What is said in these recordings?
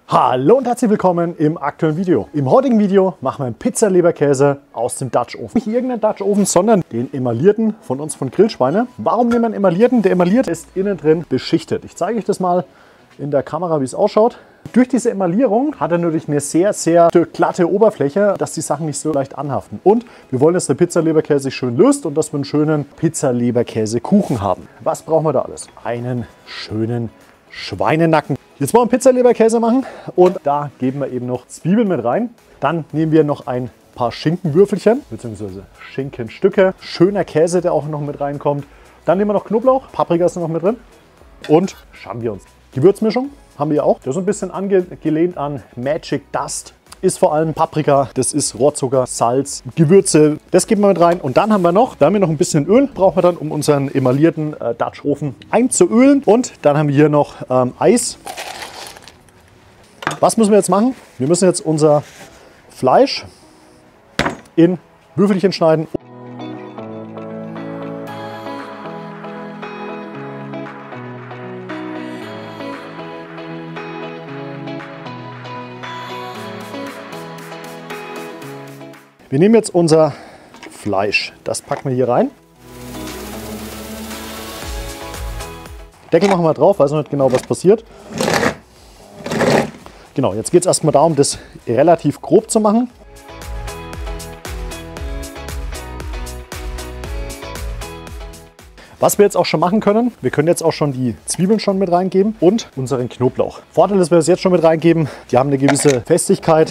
Hallo und herzlich willkommen im aktuellen Video. Im heutigen Video machen wir einen Pizza-Leberkäse aus dem Dutch Oven. Nicht irgendeinen Dutch Oven, sondern den emaillierten von uns von Grillschweine. Warum nehmen wir einen emaillierten? Der emailliert ist innen drin beschichtet. Ich zeige euch das mal in der Kamera, wie es ausschaut. Durch diese Emaillierung hat er natürlich eine sehr glatte Oberfläche, dass die Sachen nicht so leicht anhaften. Und wir wollen, dass der Pizza-Leberkäse sich schön löst und dass wir einen schönen Pizza-Leberkäse-Kuchen haben. Was brauchen wir da alles? Einen schönen Schweinenacken. Jetzt wollen wir Pizza-Leberkäse machen und da geben wir eben noch Zwiebeln mit rein. Dann nehmen wir noch ein paar Schinkenwürfelchen bzw. Schinkenstücke. Schöner Käse, der auch noch mit reinkommt. Dann nehmen wir noch Knoblauch, Paprika ist noch mit drin und Champignons. Gewürzmischung haben wir auch. Das ist ein bisschen angelehnt an Magic Dust. Ist vor allem Paprika, das ist Rohrzucker, Salz, Gewürze. Das geben wir mit rein. Und dann haben wir noch ein bisschen Öl. Brauchen wir dann, um unseren emaillierten Dutch Oven einzuölen. Und dann haben wir hier noch Eis. Was müssen wir jetzt machen? Wir müssen jetzt unser Fleisch in Würfelchen schneiden. Wir nehmen jetzt unser Fleisch, das packen wir hier rein. Deckel machen wir drauf, weiß noch nicht genau, was passiert. Genau, jetzt geht es erstmal darum, das relativ grob zu machen. Was wir jetzt auch schon machen können, wir können jetzt auch schon die Zwiebeln schon mit reingeben und unseren Knoblauch. Vorteil ist, wenn wir es jetzt schon mit reingeben, die haben eine gewisse Festigkeit.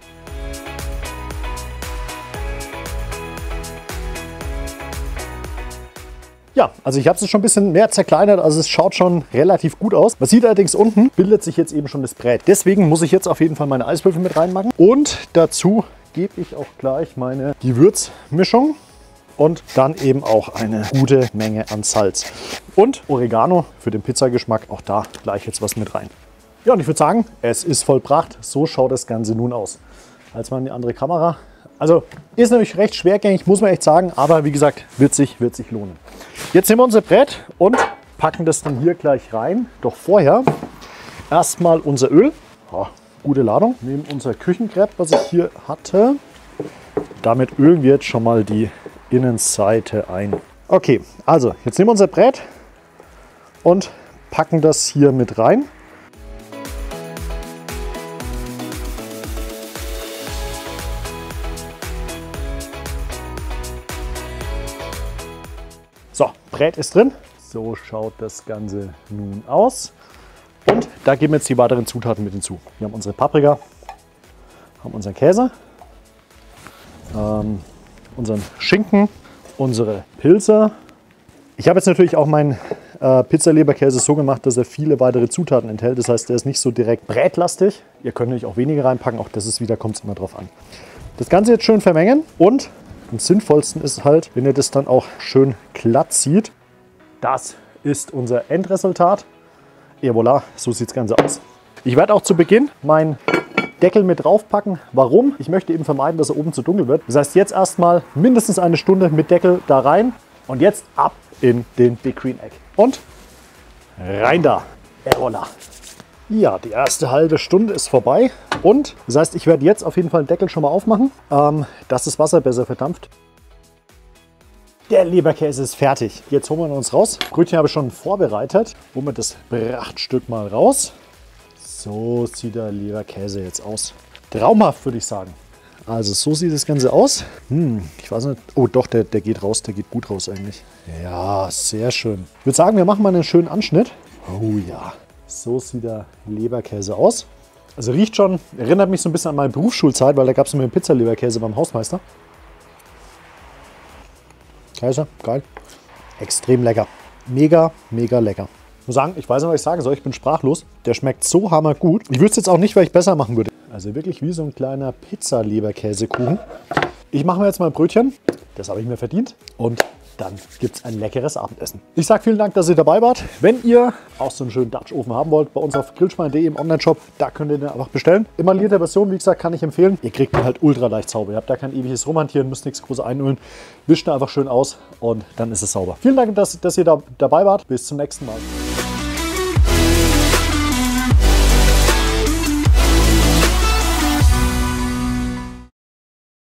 Ja, also ich habe es schon ein bisschen mehr zerkleinert, also es schaut schon relativ gut aus. Man sieht allerdings, unten bildet sich jetzt eben schon das Brät. Deswegen muss ich jetzt auf jeden Fall meine Eiswürfel mit reinmachen. Und dazu gebe ich auch gleich meine Gewürzmischung und dann eben auch eine gute Menge an Salz. Und Oregano für den Pizzageschmack, auch da gleich jetzt was mit rein. Ja, und ich würde sagen, es ist vollbracht. So schaut das Ganze nun aus. Als mal in die andere Kamera. Also ist natürlich recht schwergängig, muss man echt sagen, aber wie gesagt, wird sich lohnen. Jetzt nehmen wir unser Brett und packen das dann hier gleich rein. Doch vorher erstmal unser Öl. Oh, gute Ladung. Nehmen unser Küchenkrepp, was ich hier hatte. Damit ölen wir jetzt schon mal die Innenseite ein. Okay, also jetzt nehmen wir unser Brett und packen das hier mit rein. So, Brät ist drin. So schaut das Ganze nun aus. Und da geben wir jetzt die weiteren Zutaten mit hinzu. Wir haben unsere Paprika, haben unseren Käse, unseren Schinken, unsere Pilze. Ich habe jetzt natürlich auch meinen Pizza-Leberkäse so gemacht, dass er viele weitere Zutaten enthält. Das heißt, der ist nicht so direkt brätlastig. Ihr könnt natürlich auch weniger reinpacken, auch das ist wieder, kommt es immer drauf an. Das Ganze jetzt schön vermengen und am sinnvollsten ist halt, wenn ihr das dann auch schön glatt zieht. Das ist unser Endresultat. Et voilà, so sieht das Ganze aus. Ich werde auch zu Beginn meinen Deckel mit draufpacken. Warum? Ich möchte eben vermeiden, dass er oben zu dunkel wird. Das heißt, jetzt erstmal mindestens eine Stunde mit Deckel da rein und jetzt ab in den Big Green Egg. Und rein da. Et voilà. Ja, die erste halbe Stunde ist vorbei und das heißt, ich werde jetzt auf jeden Fall den Deckel schon mal aufmachen, dass das Wasser besser verdampft. Der Leberkäse ist fertig. Jetzt holen wir uns raus. Brötchen habe ich schon vorbereitet. Holen wir das Prachtstück mal raus. So sieht der Leberkäse jetzt aus. Traumhaft, würde ich sagen. Also so sieht das Ganze aus. Ich weiß nicht. Oh doch, der geht raus. Der geht gut raus eigentlich. Ja, sehr schön. Ich würde sagen, wir machen mal einen schönen Anschnitt. Oh ja. So sieht der Leberkäse aus. Also riecht schon, erinnert mich so ein bisschen an meine Berufsschulzeit, weil da gab es immer den Pizza-Leberkäse beim Hausmeister. Käse, geil. Extrem lecker. Mega, mega lecker. Ich muss sagen, ich weiß nicht, was ich sagen soll. Ich bin sprachlos. Der schmeckt so hammergut. Ich wüsste jetzt auch nicht, was ich besser machen würde. Also wirklich wie so ein kleiner Pizza-Leberkäsekuchen. Ich mache mir jetzt mal ein Brötchen. Das habe ich mir verdient. Und dann gibt es ein leckeres Abendessen. Ich sage vielen Dank, dass ihr dabei wart. Wenn ihr auch so einen schönen Dutch Oven haben wollt, bei uns auf grillschweine.de im Onlineshop, da könnt ihr den einfach bestellen. Emaillierte Version, wie gesagt, kann ich empfehlen. Ihr kriegt den halt ultra leicht sauber. Ihr habt da kein ewiges Rumhantieren, müsst nichts groß einölen. Wischt ihn einfach schön aus und dann ist es sauber. Vielen Dank, dass ihr dabei wart. Bis zum nächsten Mal.